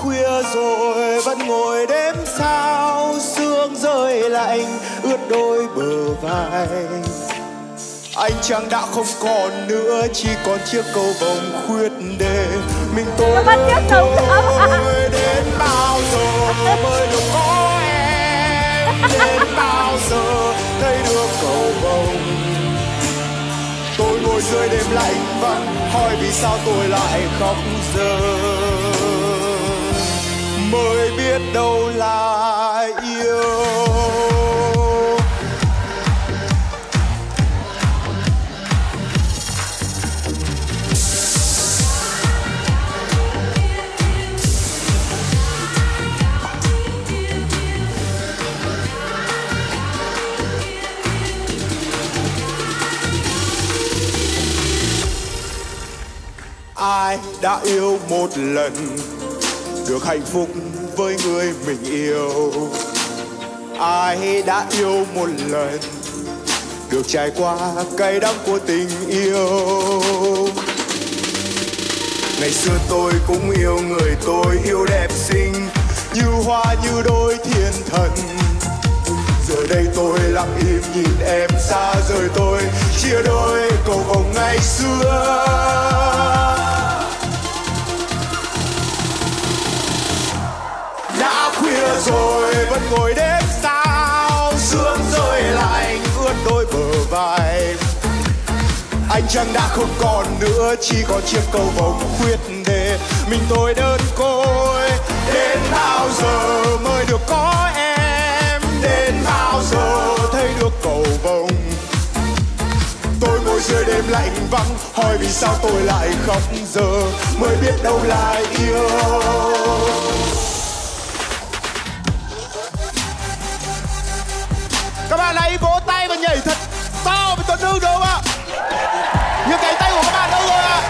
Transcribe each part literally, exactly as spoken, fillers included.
khuya rồi vẫn ngồi đếm sao, sương rơi lạnh ướt đôi bờ vai. Anh chàng đã không còn nữa, chỉ còn chiếc cầu vồng khuyết để mình tôi đơn thôi. Đến bao giờ mới được có em, đến bao giờ thấy được cầu vồng. Tôi ngồi dưới đêm lạnh vắng, hỏi vì sao tôi lại khóc giờ. Mới biết đâu là yêu. Ai đã yêu một lần được hạnh phúc với người mình yêu? Ai đã yêu một lần được trải qua cay đắng của tình yêu? Ngày xưa tôi cũng yêu người tôi yêu đẹp xinh, như hoa như đôi thiên thần. Giờ đây tôi lặng im nhìn em xa rời tôi, chia đôi cầu vồng ngày xưa. Đã khuya rồi vẫn ngồi đếm sao, sương rơi lạnh ướt đôi bờ vai. Anh chàng đã không còn nữa, chỉ còn chiếc cầu vồng khuyết để mình tôi đơn côi. Đến bao giờ mới được có em, đến bao giờ thấy được cầu vồng. Tôi ngồi dưới đêm lạnh vắng, hỏi vì sao tôi lại khóc giờ mới biết đâu là yêu. Các bạn hãy vỗ tay và nhảy thật to với Tuấn Hưng được không ạ? Những cánh tay của các bạn đâu rồi ạ?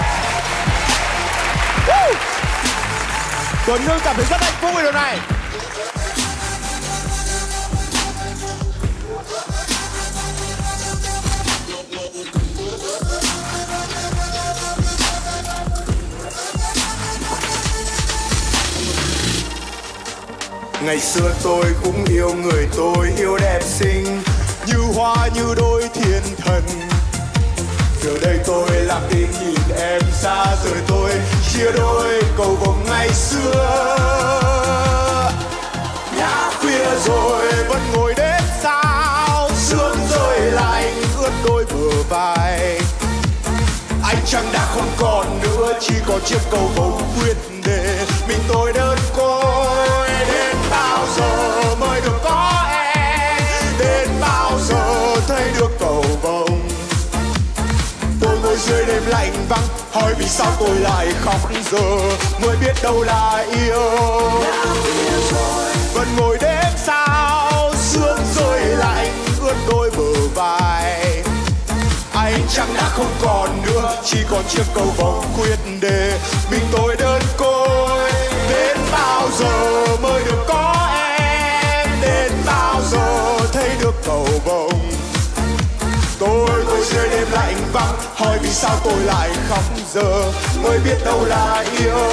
À? Tuấn Hưng cảm thấy rất hạnh phúc về điều này. Ngày xưa tôi cũng yêu người tôi yêu đẹp xinh, như hoa như đôi thiên thần. Giờ đây tôi lặng im nhìn em xa rời tôi, chia đôi cầu vồng ngày xưa. Đã khuya rồi vẫn ngồi đếm sao, sương rơi lạnh ướt đôi bờ vai. Anh chàng đã không còn nữa, chỉ còn chiếc cầu vồng khuyết để mình tôi đơn côi. Đến bao giờ mới được có em, đến bao giờ thấy được cầu vồng. Tôi ngồi dưới đêm lạnh vắng, hỏi vì sao tôi lại khóc giờ mới biết đâu là yêu. Vẫn ngồi đếm sao, sương rơi lạnh ướt đôi bờ vai. Anh chẳng đã không còn nữa, chỉ còn chiếc cầu vồng khuyết để mình tôi đơn côi. Đến bao giờ mới được có em, đến bao giờ thấy được cầu vồng. Tôi ngồi dưới đêm lạnh vắng, hỏi vì sao tôi lại khóc giờ mới biết đâu là yêu.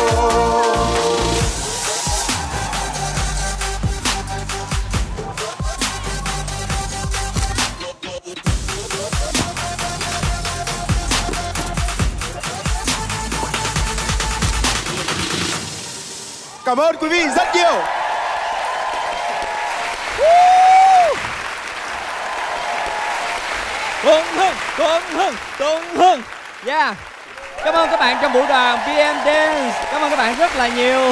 Cảm ơn quý vị rất nhiều. Tuấn Hưng, Tuấn Hưng, Tuấn Hưng. Yeah. Cảm ơn các bạn trong buổi đoàn pê em Dance. Cảm ơn các bạn rất là nhiều.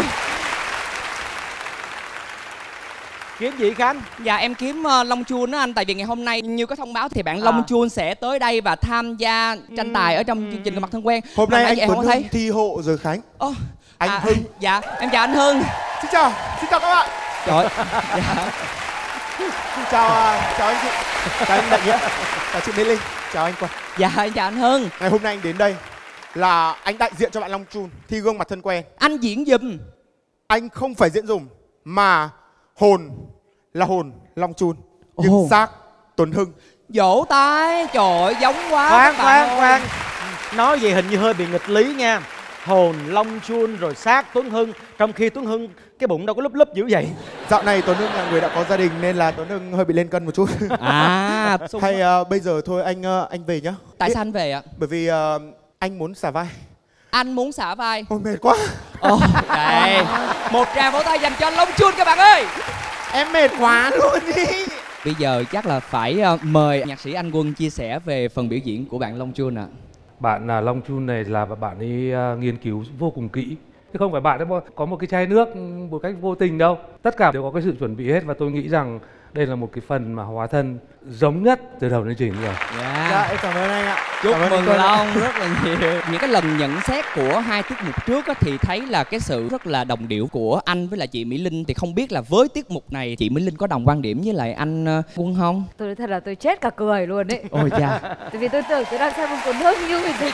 Kiếm gì Khánh? Dạ em kiếm uh, Long Chuôn đó anh. Tại vì ngày hôm nay như có thông báo thì bạn à. Long Chuôn sẽ tới đây và tham gia tranh tài ở trong chương trình Gặp Mặt Thân Quen. Hôm nay anh em Tuấn không thấy thi hộ rồi Khánh. Ô, anh à, Hưng. Dạ em chào anh Hưng. Xin chào, xin chào các bạn. Trời. Dạ. Chào, chào anh chị. Chào anh Đại Nghĩa. Chào chị Mỹ Linh. Chào anh Quang. Dạ em chào anh Hưng. Ngày hôm nay anh đến đây là anh đại diện cho bạn Long Chuôn thi Gương Mặt Thân Quen. Anh diễn giùm. Anh không phải diễn dùm mà hồn là hồn Long Chuôn, nhưng oh. xác Tuấn Hưng. Vỗ tay, trời ơi, giống quá. Khoan khoan khoan, nói gì hình như hơi bị nghịch lý nha. hồn Long Chun rồi sát Tuấn Hưng, trong khi Tuấn Hưng cái bụng đâu có lúp lúp dữ vậy. Dạo này Tuấn Hưng là người đã có gia đình nên là Tuấn Hưng hơi bị lên cân một chút. À, hay uh, bây giờ thôi anh uh, anh về nhá. Tại sao anh về ạ? Bởi vì uh, anh muốn xả vai. Anh muốn xả vai. Ôi mệt quá. Ồ, đây. Một tràng vỗ tay dành cho Long Chun các bạn ơi. Em mệt quá luôn đi. Bây giờ chắc là phải uh, mời nhạc sĩ Anh Quân chia sẻ về phần biểu diễn của bạn Long Chun ạ. À. Bạn là Long Chun này là bạn ấy uh, nghiên cứu vô cùng kỹ. Chứ không phải bạn ấy có một cái chai nước một cách vô tình đâu. Tất cả đều có cái sự chuẩn bị hết và tôi nghĩ rằng đây là một cái phần mà hóa thân giống nhất từ đầu đến trình rồi. Yeah. Dạ, em cảm ơn anh ạ. Chúc cảm mừng Long rất là nhiều. Những cái lần nhận xét của hai tiết mục trước á, thì thấy là cái sự rất là đồng điệu của anh với lại chị Mỹ Linh. Thì không biết là với tiết mục này chị Mỹ Linh có đồng quan điểm với lại anh uh, Quân không? Tôi thật là tôi chết cả cười luôn đấy. Ôi cha. Tại vì tôi tưởng tôi đang xem một cuốn nước như vậy.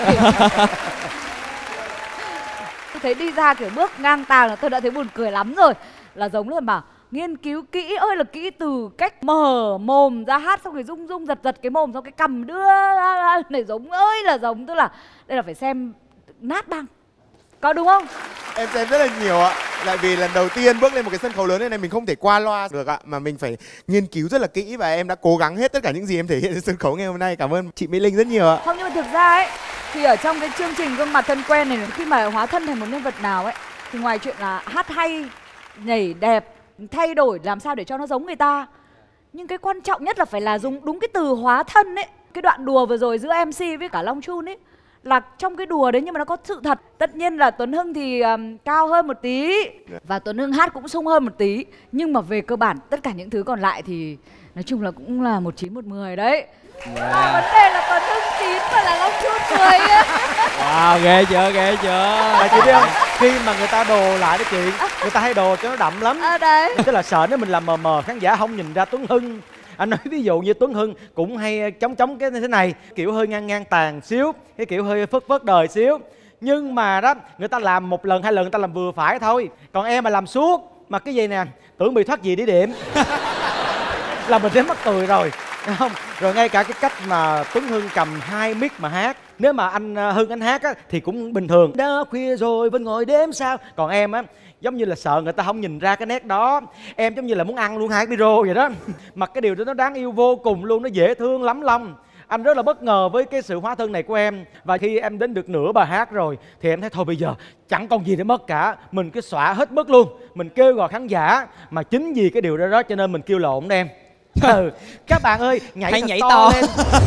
Tôi thấy đi ra kiểu bước ngang tàng là tôi đã thấy buồn cười lắm rồi. Là giống là mà nghiên cứu kỹ ơi là kỹ, từ cách mở mồm ra hát xong rồi rung rung giật giật cái mồm xong cái cầm đưa ra này, giống ơi là giống. Tức là đây là phải xem nát băng, có đúng không? Em xem rất là nhiều ạ. Tại vì lần đầu tiên bước lên một cái sân khấu lớn này, này mình không thể qua loa được ạ, mà mình phải nghiên cứu rất là kỹ và em đã cố gắng hết tất cả những gì em thể hiện trên sân khấu ngày hôm nay. Cảm ơn chị Mỹ Linh rất nhiều ạ. Không, nhưng mà thực ra ấy thì ở trong cái chương trình Gương Mặt Thân Quen này, khi mà hóa thân thành một nhân vật nào ấy thì ngoài chuyện là hát hay, nhảy đẹp, thay đổi làm sao để cho nó giống người ta, nhưng cái quan trọng nhất là phải là dùng đúng cái từ hóa thân ấy. Cái đoạn đùa vừa rồi giữa em xê với cả Long Chun ấy là trong cái đùa đấy nhưng mà nó có sự thật. Tất nhiên là Tuấn Hưng thì um, cao hơn một tí và Tuấn Hưng hát cũng sung hơn một tí, nhưng mà về cơ bản tất cả những thứ còn lại thì nói chung là cũng là một chín một mười đấy. Yeah. Mà vấn đề là Tuấn Hưng chín và là Long Chun mười. Wow, ghê chưa, ghê chưa. Mà chị biết không, khi mà người ta đồ lại đó chị, người ta hay đồ cho nó đậm lắm. À, đấy. Tức là sợ nếu mình làm mờ mờ khán giả không nhìn ra Tuấn Hưng. Anh nói ví dụ như Tuấn Hưng cũng hay chống chống cái thế này, kiểu hơi ngang ngang tàn xíu, cái kiểu hơi phớt phớt đời xíu. Nhưng mà đó, người ta làm một lần hai lần người ta làm vừa phải thôi. Còn em mà làm suốt mà cái gì nè, tưởng bị thoát gì đi điểm là mình đến mắc cười rồi, đúng không? Rồi ngay cả cái cách mà Tuấn Hưng cầm hai mic mà hát, nếu mà anh Hưng anh hát á thì cũng bình thường. Đã khuya rồi vẫn ngồi đếm sao. Còn em á giống như là sợ người ta không nhìn ra cái nét đó. Em giống như là muốn ăn luôn hai micro vậy đó. Mà cái điều đó nó đáng yêu vô cùng luôn, nó dễ thương lắm Long. Anh rất là bất ngờ với cái sự hóa thân này của em. Và khi em đến được nửa bài hát rồi thì em thấy thôi bây giờ chẳng còn gì để mất cả, mình cứ xõa hết mất luôn, mình kêu gọi khán giả. Mà chính vì cái điều đó đó cho nên mình kêu lộn đó em. Ừ. Các bạn ơi, nhảy hãy thật nhảy to, to lên.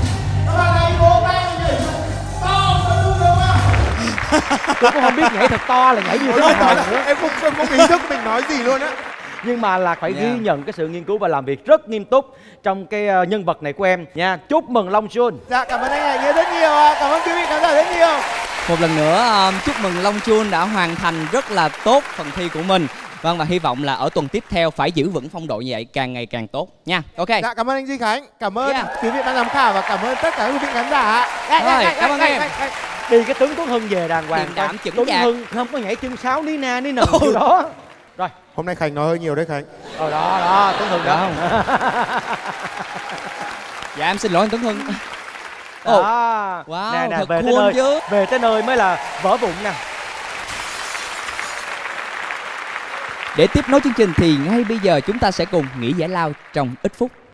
Tôi cũng không biết nhảy thật to là nhảy như thế nào nữa. Em không không, không ý thức mình nói gì luôn á. Nhưng mà là phải Yeah. ghi nhận cái sự nghiên cứu và làm việc rất nghiêm túc trong cái uh, nhân vật này của em nha. Chúc mừng Long Chun. Dạ cảm ơn anh Hải Nghĩa rất nhiều ạ. Cảm ơn quý vị khán giả rất nhiều. Một lần nữa um, chúc mừng Long Chun đã hoàn thành rất là tốt phần thi của mình. Vâng, và hy vọng là ở tuần tiếp theo phải giữ vững phong độ như vậy, càng ngày càng tốt nha. Ok. Dạ cảm ơn anh Duy Khánh, cảm ơn Yeah. quý vị ban giám khảo và cảm ơn tất cả quý vị khán giả. Rồi, cảm ơn em. Đi cái tướng Tuấn Hưng về đàng hoàng. Điềm đạm chững Tuấn chạc. Hưng không có nhảy chân sáo ní na ní nần kiểu đó. Rồi. Hôm nay Khánh nói hơi nhiều đấy Khánh. Ờ đó đó, Tuấn Hưng đó. Dạ em xin lỗi anh Tuấn Hưng. Ồ. Wow, Nè nè, thật về tới cool nơi chứ. về tới nơi mới là vỡ vụn nè. Để tiếp nối chương trình thì ngay bây giờ chúng ta sẽ cùng nghỉ giải lao trong ít phút.